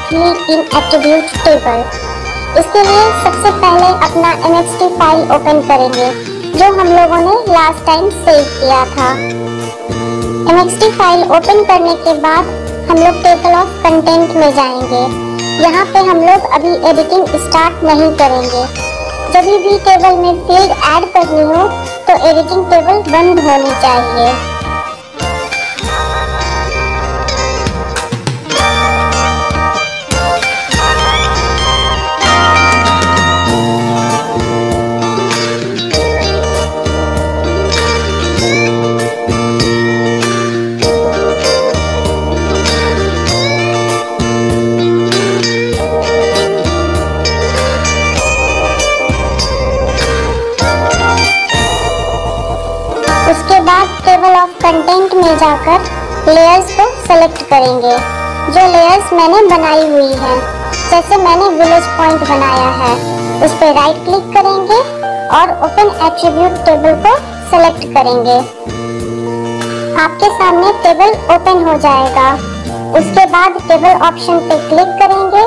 Directly in attribute table. इसके लिए सबसे पहले अपना MXT फाइल ओपन करेंगे जो हम लोगों ने लास्ट टाइम सेव किया था। MXT फाइल ओपन करने के बाद हम लोग टेबल ऑफ कंटेंट में जाएंगे। यहाँ पे हम लोग अभी एडिटिंग स्टार्ट नहीं करेंगे। जब भी टेबल में फील्ड ऐड करनी हो तो एडिटिंग टेबल बंद होनी चाहिए। उसके बाद टेबल ऑफ कंटेंट में जाकर लेयर्स को सेलेक्ट करेंगे जो लेयर्स मैंने बनाई हुई है। जैसे मैंने विलेज पॉइंट बनाया है, उस पर राइट क्लिक करेंगे और ओपन एट्रीब्यूट टेबल को सेलेक्ट करेंगे। आपके सामने टेबल ओपन हो जाएगा। उसके बाद टेबल ऑप्शन पे क्लिक करेंगे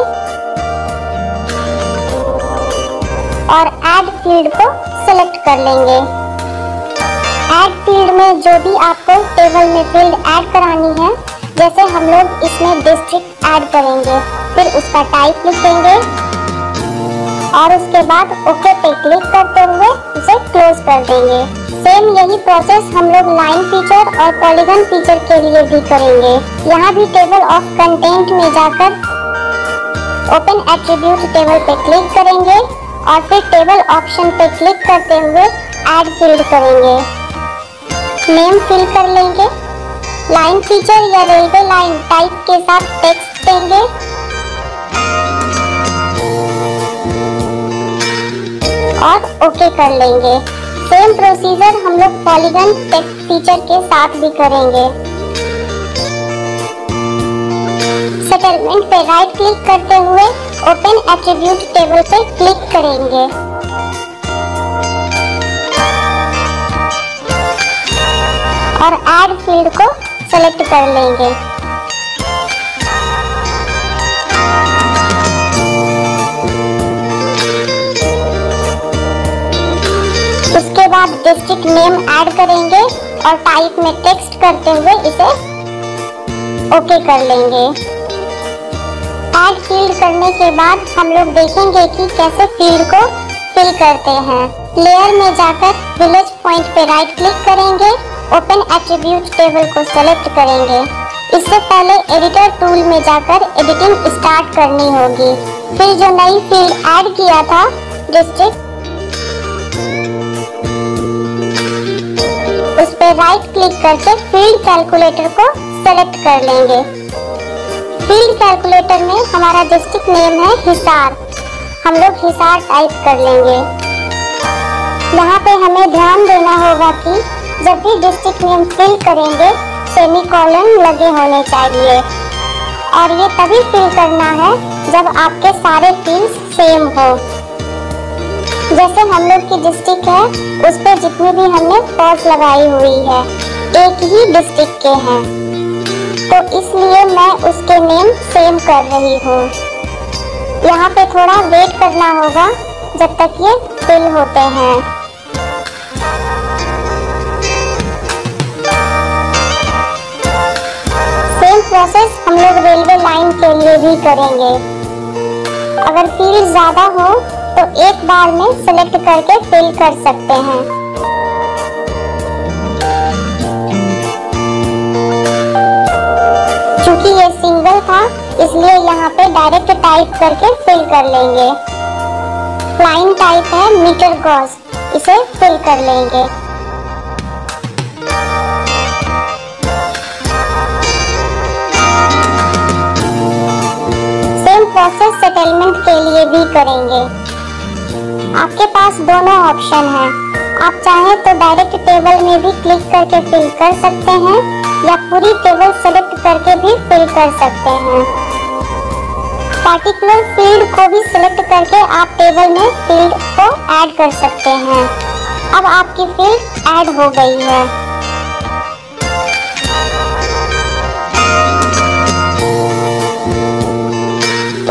और ऐड फील्ड को सेलेक्ट कर लेंगे। ऐड फील्ड में जो भी आपको टेबल में फील्ड ऐड करानी है, जैसे हम लोग इसमें डिस्ट्रिक्ट ऐड करेंगे, फिर उसका टाइप लिखेंगे और उसके बाद ओके पे क्लिक करते हुए उसे क्लोज कर देंगे। सेम यही प्रोसेस हम लोग लाइन फीचर और पॉलीगन फीचर के लिए भी करेंगे। यहाँ भी टेबल ऑफ कंटेंट में जाकर ओपन एट्रीब्यूट टेबल पे क्लिक करेंगे और फिर टेबल ऑप्शन पे क्लिक करते हुए ऐड फील्ड करेंगे। नेम फिल कर लेंगे। लाइन फीचर या रेलवे लाइन टाइप के साथ टेक्स्ट देंगे और ओके कर लेंगे। सेम प्रोसीजर हम लोग पॉलीगन टेक्स्ट फीचर के साथ भी करेंगे। सेटलमेंट पे राइट क्लिक करते हुए ओपन एट्रीब्यूट टेबल पे क्लिक करेंगे और ऐड फील्ड को सेलेक्ट कर लेंगे। उसके बाद डिस्ट्रिक्ट नेम ऐड करेंगे और टाइप में टेक्स्ट करते हुए इसे ओके कर लेंगे। ऐड फील्ड करने के बाद हम लोग देखेंगे कि कैसे फील्ड को फिल करते हैं। लेयर में जाकर विलेज पॉइंट पे राइट क्लिक करेंगे, ओपन एट्रीब्यूट टेबल को सेलेक्ट करेंगे। इससे पहले एडिटर टूल में जाकर एडिटिंग स्टार्ट करनी होगी। फिर जो नई फील्ड ऐड किया था डिस्ट्रिक्ट, उस पर राइट क्लिक करके फील्ड कैलकुलेटर को सेलेक्ट कर लेंगे। फील्ड कैलकुलेटर में हमारा डिस्ट्रिक्ट नेम है हिसार, हम लोग हिसार टाइप कर लेंगे। यहाँ पे हमें ध्यान देना होगा कि जब भी डिस्ट्रिक्ट नेम फिल करेंगे सेमीकोलन लगे होने चाहिए और ये तभी फिल करना है जब आपके सारे फील्ड्स सेम हो। जैसे हम लोग की डिस्ट्रिक्ट है, उस पर जितनी भी हमने पॉज लगाई हुई है एक ही डिस्ट्रिक्ट के हैं, तो इसलिए मैं उसके नेम सेम कर रही हूँ। यहाँ पे थोड़ा वेट करना होगा जब तक ये फिल होते हैं। प्रोसेस हम लोग रेलवे लाइन के लिए भी करेंगे। अगर फील्ड ज्यादा हो तो एक बार में सेलेक्ट करके फिल कर सकते हैं। क्योंकि ये सिंगल था इसलिए यहाँ पे डायरेक्ट टाइप करके फिल कर लेंगे। लाइन टाइप है मीटर गॉस, इसे फिल कर लेंगे। प्रोसेस सेटलमेंट के लिए भी करेंगे। आपके पास दोनों ऑप्शन हैं। आप चाहें तो डायरेक्ट टेबल में भी क्लिक करके फिल कर सकते हैं या पूरी टेबल सेलेक्ट करके भी फिल कर सकते हैं। पार्टिकुलर फील्ड को भी सिलेक्ट करके आप टेबल में फील्ड को ऐड कर सकते हैं। अब आपकी फील्ड ऐड हो गई है।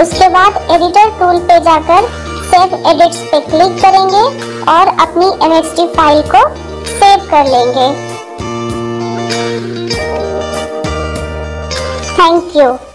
उसके बाद एडिटर टूल पे जाकर सेव एडिट्स पे क्लिक करेंगे और अपनी MHD फाइल को सेव कर लेंगे। Thank you.